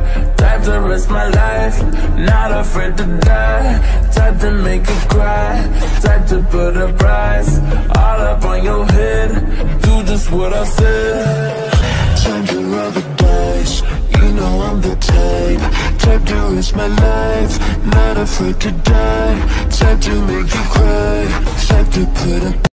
type to risk my life, not afraid to die, type to make you cry, type to put a price all up on your head, do just what I said. Time to roll the dice, you know I'm the type to risk my life, not afraid to die, type to make you cry, type to put a